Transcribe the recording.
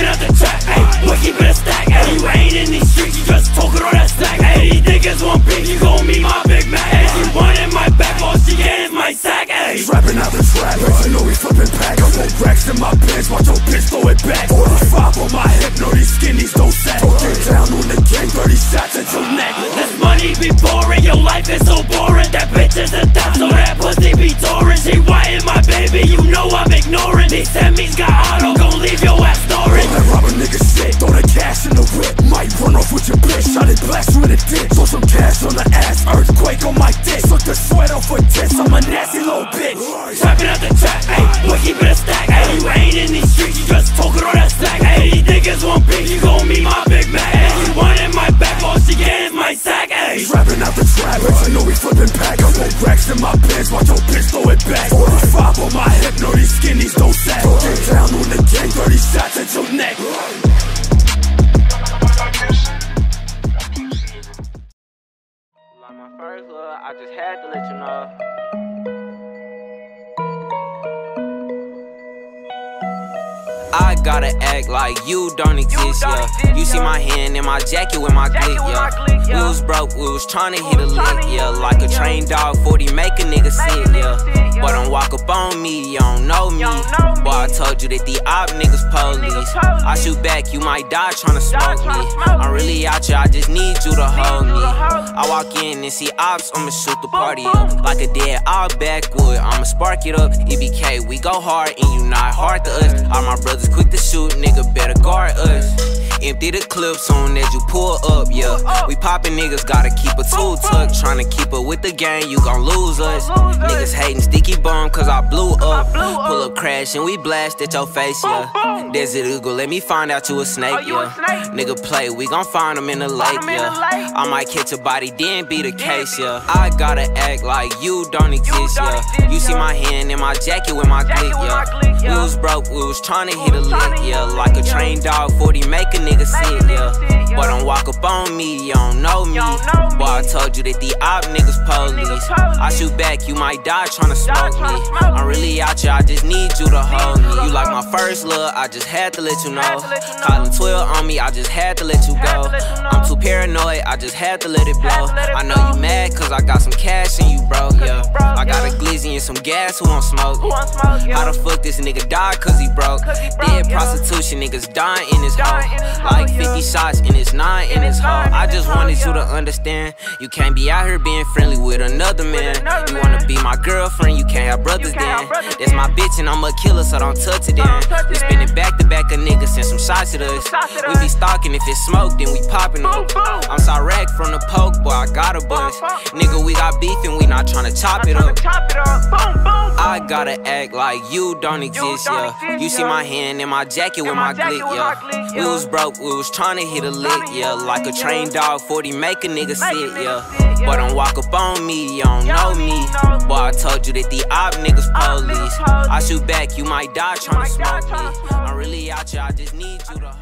Trapping out the trap, ayy, we're keeping a stack, ayy. You ain't in these streets, you just talking on that stack, ayy. These niggas want beef, you gon' meet my Big Mac, ayy. She wanted my back, all she get is my sack, ayy. Trapping out the trap, bitch, you know we flipping pack. Couple racks in my pants, watch your bitch throw it back. 45 on my hip, no these skinnies don't sack. Get down on the gang, 30 shots at your neck. This money be boring, your life is so boring. That bitch is a thot, so that pussy be touring. She white my baby, you know I'm ignoring. These semis got auto, gon' leave your ass snoring. Don't let rob a nigga shit, throw the cash in the whip. Might run off with your bitch, shot it blast with a dick. Throw some cash on the ass, earthquake on my dick. Suck the sweat off her tits, I'm a nasty little bitch. Trapping out the trap, ayy, we're keeping a stack, ayy. You ain't in these streets, you just talking on that stack, ayy. These niggas want beef, you gon' meet my Big Mac, ayy. She wanted my back, all she get is my sack, ayy. Trapping out the trap, bitch, you know we flipping pack. Couple racks in my pants, watch your bitch throw it back. 45 on my hip, no these skinnies don't sack. Get down on the gang, 30 shots at your neck. Like my first love, I just had to let you know. I gotta act like you don't exist, yeah. You see my hand in my jacket with my glick, yeah. We was broke, we was tryna hit a lick, yeah. Like a trained dog, 40 make a nigga sit, yeah. But don't walk up on me, you don't know me. Boy, I told you that the op niggas police. I shoot back, you might die tryna smoke me. I'm really out here, I just need you to hold me. I walk in and see ops, I'ma shoot the party up. Like a dead out backwood, I'ma spark it up. EBK, we go hard and you not hard to us. All my brothers quick to shoot, nigga better guard us. Empty the clip soon as you pull up, yeah. We poppin' niggas, gotta keep a tool tuck. Tryna keep up with the game, you gon' lose us. Niggas hatin' sticky bum cause I blew up. Pull up crash and we blast at your face, yeah. Desert Eagle, let me find out you a snake, yeah. Nigga play, we gon' find him in the lake, yeah. I might catch a body, then be the case, yeah. I gotta act like you don't exist, yeah. You see my hand in my jacket with my glick, yeah. We was broke, we was tryna hit a lick, yeah. Like a trained dog, 40 make a nigga sit, yeah. But don't walk up on me, you don't know me. Boy, I told you that the op niggas police. I shoot back, you might die tryna smoke me. I'm really out here, I just need you to hold me. You like my first love, I just had to let you know. Calling 12 on me, I just had to let you go. I'm too paranoid, I just had to let it blow. I know you mad cause I got some cash and you broke, yeah. I got a glizzy and some gas, who won't smoke? How the fuck this nigga died cause he broke? Dead prostitution, niggas dying in his hole. Like 50 shots in his 9 in his hole. I just wanted you to understand, you can't be out here being friendly with another man. You wanna be my girlfriend, you can't have brothers then. That's my bitch and I'm a killer, so don't touch it then. We spinning back to back, a nigga send some shots at us. We be stalking, if it's smoke, then we popping up. I'm sorry from the poke, boy, I got a buzz. Nigga, we got beef and we not tryna chop it up. I gotta act like you don't exist, yeah. You see my hand in my jacket with my glick, yeah. We was broke, we was tryna hit a lick, yeah. Like a trained dog, 40 make a nigga sit, yeah. But don't walk up on me, you don't know me. Boy, I told you that the op niggas police. I shoot back, you might die tryna smoke me. I'm really out here, I just need you to